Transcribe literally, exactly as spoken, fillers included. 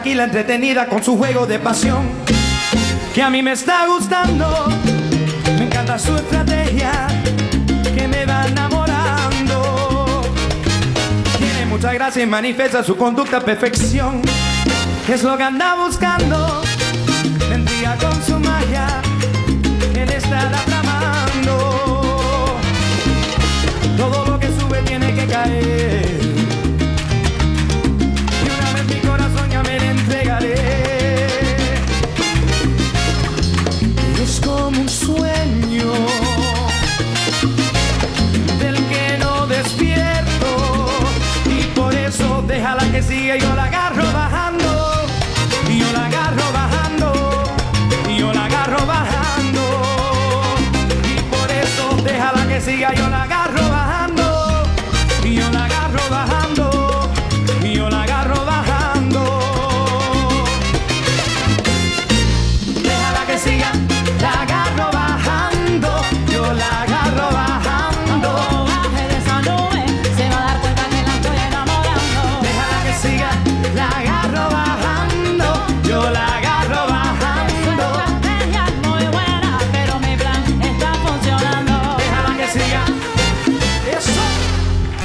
tranquila, entretenida con su juego de pasión, que a mí me está gustando. Me encanta su estrategia, que me va enamorando. Tiene mucha gracia y manifiesta su conducta a perfección, que es lo que anda buscando. Mentira con su magia, él está tramando. Todo lo que sube tiene que caer, y una vez mi corazón ya me le entregaré. Es como un sueño del que no despierto, y por eso déjala que siga, yo la agarro bajando, y yo la agarro bajando, y yo la agarro bajando, y por eso déjala que siga, yo la agarro bajando.